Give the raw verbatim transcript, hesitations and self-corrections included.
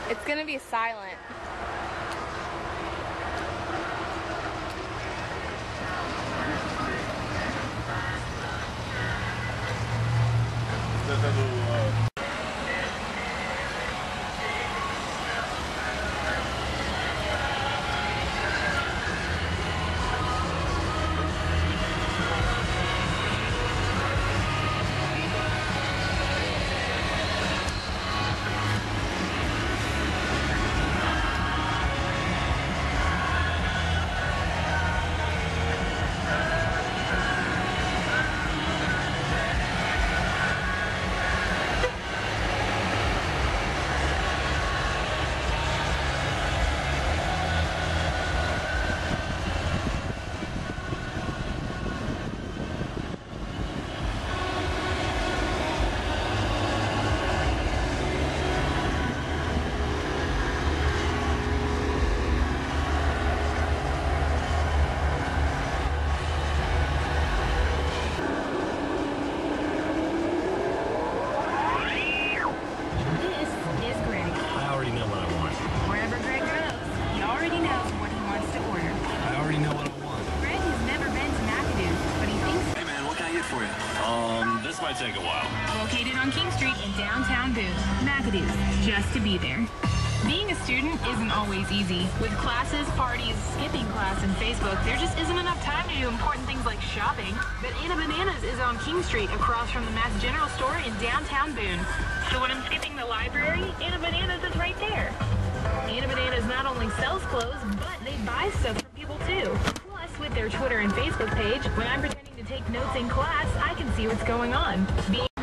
It's gonna be silent. Might take a while. Located on King Street in downtown Boone, McAdoo's, just to be there. Being a student isn't always easy. With classes, parties, skipping class, and Facebook, there just isn't enough time to do important things like shopping. But Anna Bananas is on King Street across from the Mass General Store in downtown Boone. So when I'm skipping the library, Anna Bananas is right there. Anna Bananas not only sells clothes, but they buy stuff from people too. Plus, with their Twitter and Facebook page, when I'm pretending to take notes in class, I can see what's going on. Being